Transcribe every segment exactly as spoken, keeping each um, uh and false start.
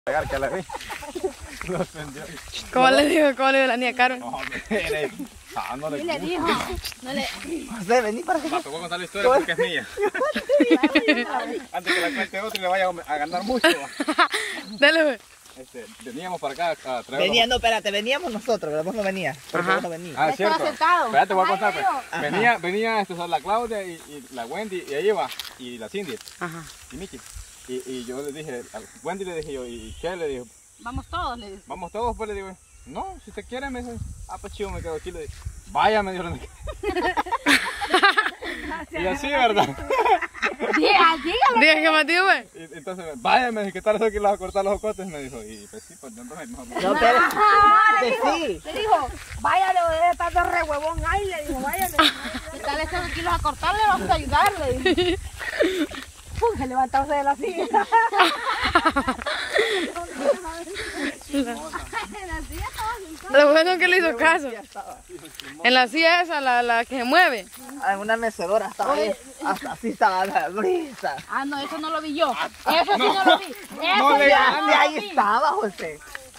Que la vi. Los prendió. ¿Cómo le digo? ¿Cómo le digo a la niña Carmen? No, hombre. Ah, no le Y le dijo, no le... José, vení para acá. Va, te voy a contar la historia porque es mía. Antes que la cuente otro y le vaya a ganar mucho. Dale, güey. Este, veníamos para acá a traer. Venía, no, espérate, veníamos nosotros, pero vos no venías. Porque Ajá. vos no venías. Ah, es Estaba cierto. sentado. Espérate, voy a contar. Pues. Ajá. Venía, venía esto, la Claudia y, y la Wendy, y ahí iba, y la Cindy, Ajá. y Miki. Y, y yo le dije, a Wendy le dije yo, y ¿qué le dijo? Vamos todos, le dijo. Vamos todos, pues le digo, no, si te quieren, me dice, ah, pues chido, me quedo aquí, le digo, vaya, me dijo la y así, ¿verdad? Diga, dígalo. Diga que más tío, güey. Y entonces, vaya, me dijo, ¿qué tal eso que le vas a cortar los jocotes? Me dijo, y pues sí, pues entonces mejor. No, pero. Ah, le Que dijo, sí. le dijo, váyale, debe estar de re huevón ahí, le dijo, váyale. ¿Qué tal estos kilos a cortarle? Vamos a ayudarle. Pum, se levantarse de la silla. En la silla estaba sentado. Lo bueno es que le hizo caso. En la silla esa, la, la que se mueve. En una mecedora estaba ahí. Hasta así estaba la brisa. Ah, no, eso no lo vi yo. Eso sí no lo vi. Eso no le sí ganes. no De lo ahí vi. estaba, José.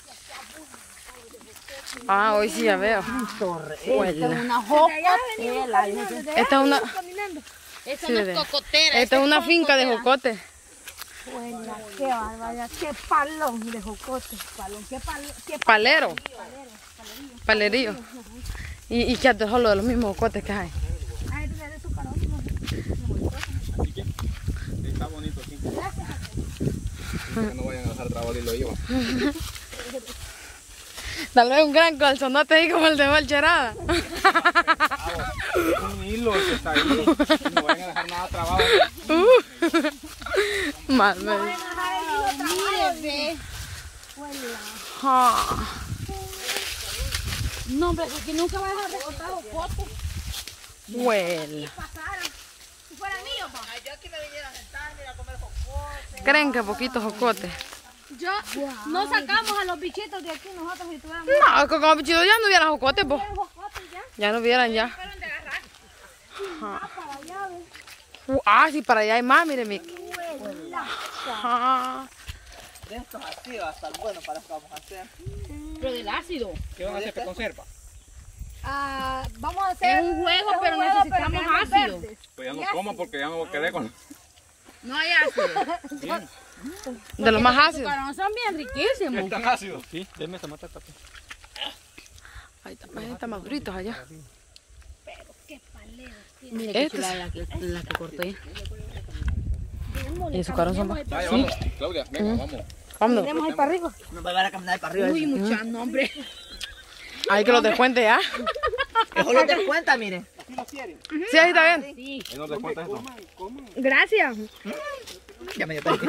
Ah, hoy sí ya veo. Torre. Esta es una jocotela. Esta es una, Esta Sí, no bebé. es cocotera. esta es una finca de jocote. Buena, qué barbaridad, qué palón de jocote. Palón, qué palón, qué Palero. Palerío. Y, y que solo de los mismos jocotes que hay. Ay, tú eres tu calor. Está bonito aquí. Que no vayan a dejar trabajo y lo llevan. Tal vez un gran calzonote ahí como el de Valcherada. Un hilo que está ahí. No vayan a dejar nada trabajo. Mal, me Mire, Ah. no, hombre, que nunca vas a dejar recortar jocote. Huela. Pasara. Si fuera mío, pa. Yo aquí me viniera a sentar, mira, a comer jocote. ¿Creen que poquitos jocotes? Yo, no sacamos a los bichitos de aquí nosotros si tuviéramos No, que como bichito ya no hubieran jocotes, pues. jocotes ya. Ya no hubieran ya. Fueron de agarrar. Ah, para allá, ¿ves? Uh, ah, sí, para allá hay más, mire, Miki. Ah. De estos así va a estar bueno para lo que vamos a hacer. Pero del ácido. ¿Qué van a hacer? ¿Qué conserva? Ah, vamos a hacer Es un juego, es un pero juego, necesitamos pero queremos ácido. verdes. Pues ya no como porque ya me voy a quedar con. No hay ácido. Bien. De los más Los ácidos. azucarones son bien riquísimos. ¿Están ácidos? Sí, denme esa mata tapa. Ahí está, ahí está maduritos allá. Qué palero. Mira qué Este chula la que, la que corté. Y el sucarón son más. Vaya, vamos. Claudia, venga, vamos. Vámonos. Tenemos ahí para arriba. Nos va a llevar a caminar para arriba. Uy, mucha nombre. Hay que los descuente ya. Mejor no te cuenta, mire. Sí, ahí está bien. Sí. Ahí no te cuentas esto. Gracias. Ya me dio pena.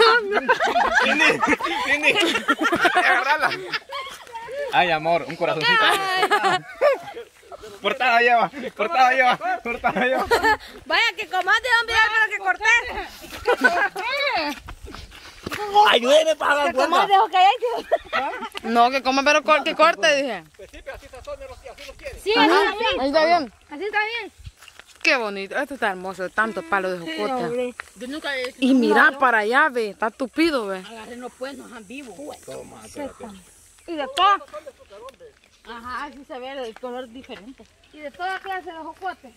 Agarrala. Ay, amor, un corazoncito. Portada lleva, portada lleva, portada lleva. Vaya que comas de dónde pero que corté. Ayúdeme para dar Que comas cuenta. dejo que hay. No, que coma pero cor- que corte, dije. Sí, así Ajá, está bien. ahí está bien. Así está bien. Qué bonito. Esto está hermoso, tantos palos de jocote. Yo nunca he Y mira para allá, ve. Está tupido, ve. agarré los puestos han vivo. Y de toda, Ajá, así se ve el color diferente. y de toda clase de jocotes.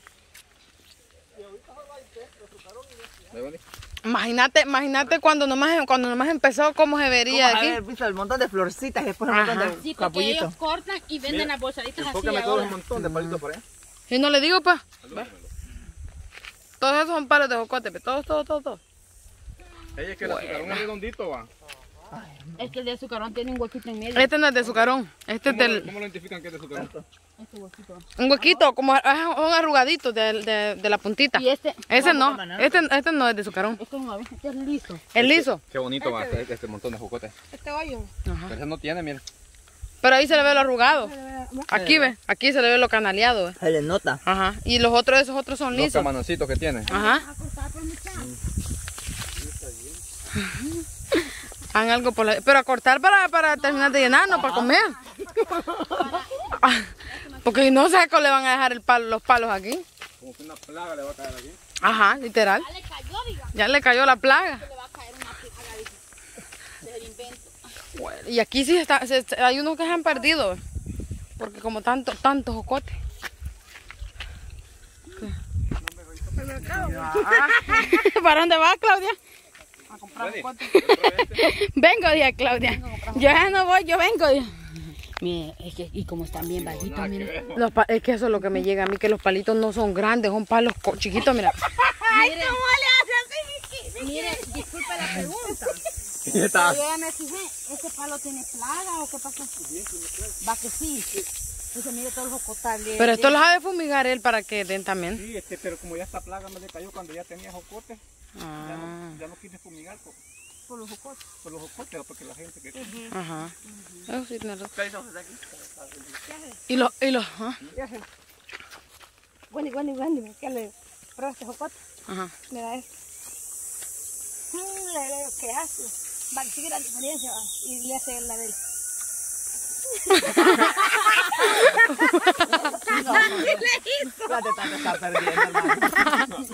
Imagínate, imagínate cuando nomás, cuando nomás empezó, cómo se vería ¿Cómo aquí. haber visto el montón de florcitas y después un montón Ajá. de Sí, porque capullitos? ellos cortan y venden las bolsaditas así Enfócame todo un ahora. montón de palitos por ahí. Y no le digo, pues. Ve. Todos esos son palos de jocote, ve. Todos, todos, todos, todos. Ella es que el azucarón es redondito, va. Es que el de azucarón tiene un huequito en medio. Este no es de sucarón. Este es ¿Cómo, del. ¿Cómo lo identifican que es de azucarón? Este huequito. Un huequito, como es un arrugadito de, de, de la puntita. Y este, Ese no. Este, este no es de sucarón. este no, este es liso. Es liso. Qué bonito va este, este montón de jocotes. Este hoyo. Ajá. Pero ese no tiene, mira. Pero ahí se le ve lo arrugado. Aquí ve. Aquí se le ve lo canaleado. Ve. Se le nota. Ajá. Y los otros, esos otros son Los lisos. camanoncitos que tiene. Ajá. Hagan algo por la... Pero a cortar para, para terminar de llenar, no para comer. Porque no sé cómo le van a dejar el palo, los palos aquí. Como que una plaga le va a caer aquí. Ajá, literal. Ya le cayó, diga. Ya le cayó la plaga. Le va a caer una plaga, dice. Desde el invento. Bueno, y aquí sí está, se- se- hay unos que se han perdido. Porque como tanto, tantos jocotes. ¿Para dónde vas, Claudia? A comprar Ready. jocotes. Vengo, día Claudia. Yo ya no voy, yo vengo. Día. Mire, es que, y como están bien bajitos, mire. Los pa- es que eso es lo que me llega a mí, que los palitos no son grandes, son palos co- chiquitos, mira. Ay, ¿cómo le hace así, Vicky? Mire, disculpe la pregunta. ¿Qué está? Yo ya me fijé, ¿ese palo tiene plaga o qué pasa? Va que sí. Dice, mire todos los jocotales. Pero esto los ha de fumigar él para que den también. Sí, este, pero como ya esta plaga me le cayó cuando ya tenía jocotes, ya, Ah, no, ya no quise fumigar por, por los jocotes. por los jocotes, porque la gente que... ajá. Eso sí tiene razón. ¿Qué hizo José aquí? Y los, y los, ah, Wendy, Wendy, Wendy, ¿qué le prueba este jocote? ajá. Mira esto. Mm, le digo, ¿qué hace? Va a seguir la diferencia va, y le hace la de él. Ya te estás está perdiendo, hermano.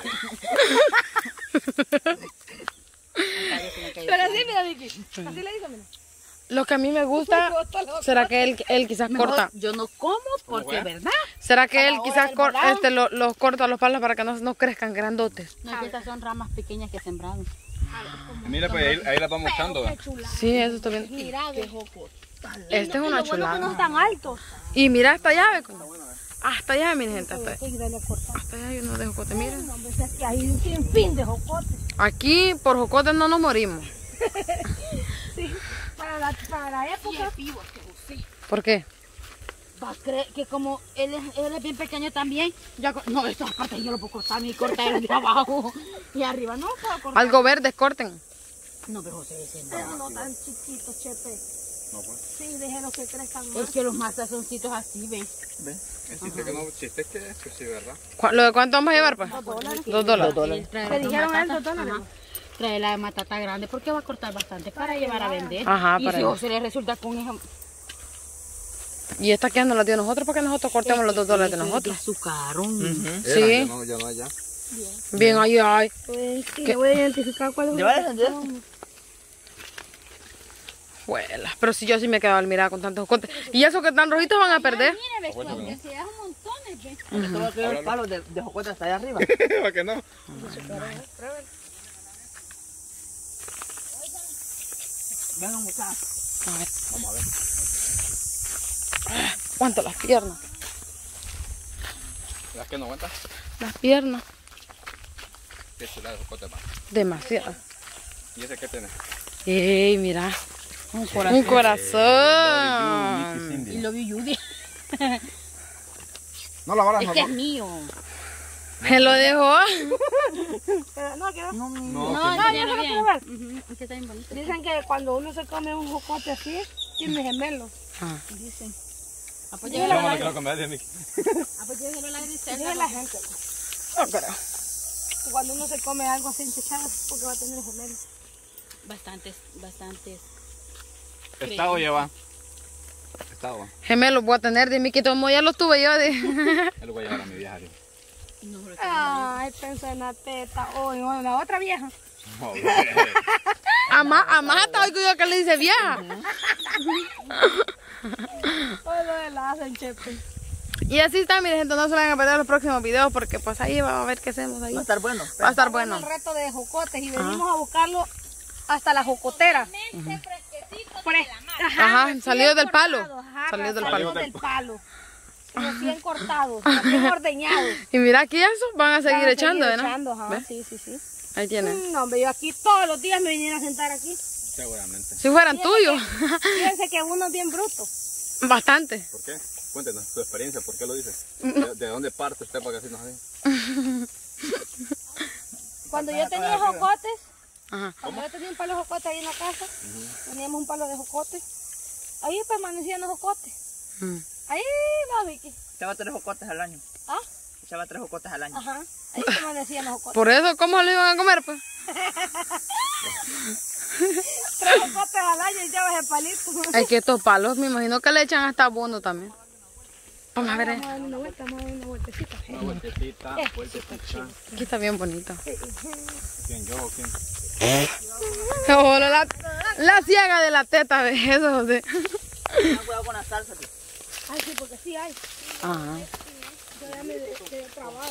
Pero así, mira, Vicky. Así le hizo, mira. Lo que a mí me gusta, será que él, él quizás corta. Yo no como porque, bueno? ¿verdad? ¿Será que él la quizás hora cor- del volado. este, lo- los corta los palos para que no, no crezcan grandotes? No, es que estas son ramas pequeñas que sembraron. Mira, pues ahí, ahí la vamos echando. ¿va? Sí, eso está bien. Mira, de jocote. Este es una Lo bueno que no chulada. están altos. Y mira esta llave. Hasta allá, mi gente, hasta, Hay que darle a cortar. hasta allá hay uno de jocote, miren. No, hombre, es que hay un sinfín de jocotes. Aquí por jocotes no nos morimos. Sí, para la, para la época. ¿Por qué? Va a creer que como él es, él es bien pequeño también, ya co- no, esta parte yo lo puedo cortar, ni cortar el de abajo. Y arriba no puedo cortar. Algo verde, corten. No, pero José, ese no. Pero no tan chiquitos, Chepe. No, pues. Sí, déjenlos que crezcan Es más. que los más sazoncitos así, ven. ¿Ven? El chiste que no, chiste que es que sí, ¿verdad? ¿Cu- ¿Lo de cuánto vamos a llevar, pues? Dos dólares. Dos dólares. Él trae ¿Te las dos dijeron matatas, eso, dólares? ajá. Trae la matata grande porque va a cortar bastante para llevar a vender. Ajá, y para si llevar. José le resulta con eso. Y esta que nos la dio nosotros para que nosotros cortemos los dos dólares de nosotros. Azucarón. Sí. Ya no, ya no hay ya. Bien, ay, ay. Pues sí, le voy a identificar cuál es. ¿Llevar el sendero? Juelas, pero si yo sí me quedo al mirar con tantos jocotes. Y esos que están rojitos van a perder. Mire, ves, Claudia, si es un montón, ¿ves? Te voy a tirar el palo de, de jocote hasta allá arriba. ¿Para qué no? Vengan muchachos. A ver, Vamos a ver. ¿cuánto las piernas? ¿Las que no aguantas? Las piernas. Qué chulada de jocote, más. Demasiado. ¿Y ese qué tiene? Ey, mira. Un corazón. Un corazón. Y lo vi Judy. No, la vara Es no. que es mío. Me lo dejó. Pero no, que no. No, No, no, que- enséñalo yo no bien. quiero ver. Ujú, es que está bien bonito. Dicen que cuando uno se come un jocote así, tiene gemelos. Ah. Dicen. Ah, pues Yo llévelo a no la- le quiero comer de mí. ah, pues llévelo a la Dice Griselda. la gente. No creo. que Cuando uno se come algo así enchechado, porque va a tener gemelos. Bastantes, bastantes. Estado lleva. Estado. Gemelos voy a tener de mí que tomo, ya los tuve yo. De... Él lo voy a llevar a mi vieja. digo. No, pero Ay, pensé en la teta. O en la otra vieja. Joder. A más, a más hasta oigo yo que le dice vieja. Todo lo de la hacen, Chepe. Y así está, mi gente, no se vayan a perder los próximos videos porque pues ahí vamos a ver qué hacemos ahí. Va a estar bueno. Va a estar bueno. El reto de jocotes y venimos a buscarlo hasta la jocotera. Fre- Ajá, recién salido del palo. cortados, ajá, Salido del salidos palo. del palo. Recién cortados, recién ordeñados. Y mira aquí eso, van a seguir Van a echando, seguir ¿no? echando, ajá, ¿Ves? sí, sí, sí. Ahí tienen. Mm, No, hombre, yo aquí todos los días me viniera a sentar aquí. Seguramente. Si fueran tuyos. Fíjense que uno es bien bruto. Bastante. ¿Por qué? Cuéntenos su experiencia, ¿por qué lo dice? ¿De, de dónde parte usted para que así nos diga? Cuando yo tenía jocotes, Ajá. cuando yo tenía un palo de jocote ahí en la casa, teníamos un palo de jocote. Ahí permanecían los jocotes. Mm. Ahí va, Vicky. Echaba tres jocotes al año. ¿Ah? Echaba tres jocotes al año. Ajá. Ahí permanecían los jocotes. Por eso, ¿cómo lo iban a comer, pues? Tres jocotes al año y llevas el palito. Es que estos palos, me imagino que le echan hasta abono también. Vamos a ver, eh. Vamos a dar una vuelta, vamos a dar una vueltecita. Una vueltecita, vueltecita. Aquí está bien bonito. ¿Quién, yo o quién? Oh, la, la ciega de la teta, ¿ves eso, José? Ten cuidado con la salsa, tío. Ay, sí, porque sí hay. Ajá. Yo ya me quedé trabado.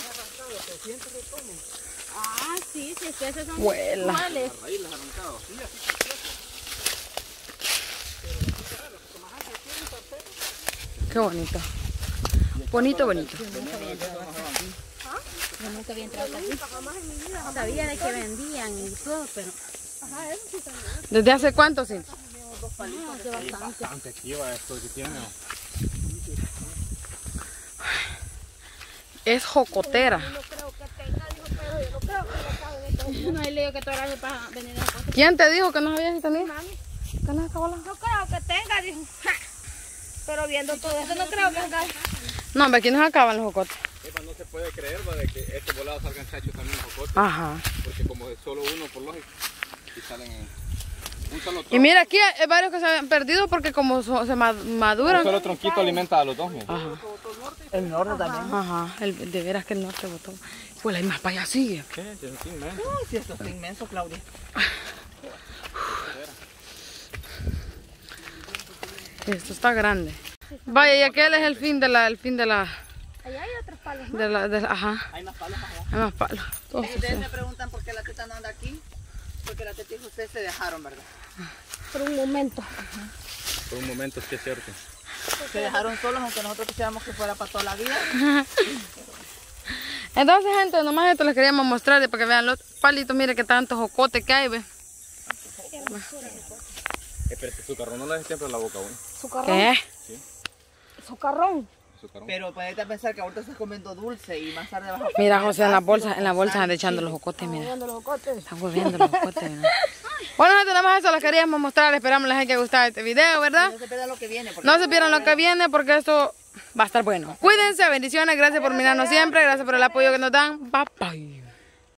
Ah, sí, sí, es que esos son Vuela. normales. Qué bonito. Bonito, bonito. Yo nunca había entrado aquí. Sabía de que vendían y todo, pero ¿Desde hace cuánto, sí? no, hace bastante. Bastante aquí va esto que tiene. Es jocotera. No creo que tenga, dijo, pero yo no creo que le cabe en esto. No hay leo que torar para venir a la cosa. ¿Quién te dijo que no sabías si tenía? Mami, ¿Qué no acabó la? no creo que tenga, dijo. Ja. Pero viendo todo esto, no creo que tenga. No, hombre, aquí no se acaban los jocotes. Epa, no se puede creer, va, de que estos volados salgan chachos también los jocotes. Ajá. Porque como es solo uno, por lógica, y salen en un solo Y tronco. mira, aquí hay varios que se habían perdido porque como so- se ma- Un maduran. solo tronquito alimenta a los dos, mira. Ajá. El norte también. Ajá. El, de veras que el norte botó. Pues hay más para allá, sigue. ¿Qué? Eso es inmenso. Ay, sí, esto está inmenso, Claudia. Esto está grande. Vaya, y aquel es el fin de la, el fin de la, Allá hay otros palos más. de la, de la- ajá. Hay más palos más allá. Hay más palos. Todos Y ustedes así. me preguntan por qué la teta no anda aquí. Porque la teta y José se dejaron, ¿verdad? Por un momento. Por un momento sí es cierto. Se dejaron solos, aunque nosotros quisiéramos que fuera para toda la vida. Entonces, gente, nomás esto les queríamos mostrar para que vean los palitos. Mire que tantos jocotes que hay, ve. Eh, pero este sucarrón no le des siempre en la boca, güey. Sucarrón. ¿Qué? Sucarrón. Sucarrón. Pero ponete a pensar que ahorita estás comiendo dulce y más tarde vas a Mira, comer José, en la ácido bolsa, en la con bolsa sal anda y echando chile. los jocotes, mira. Viendo los cotes. Están hueviendo los jocotes, mira. Bueno, gente, nada más eso les queríamos mostrar. Esperamos les haya gustado este video, ¿verdad? No se pierdan lo que viene. porque- No se pierdan lo que viene porque esto va a estar bueno. Cuídense, bendiciones, gracias por mirarnos siempre, gracias por el apoyo que nos dan. Bye bye.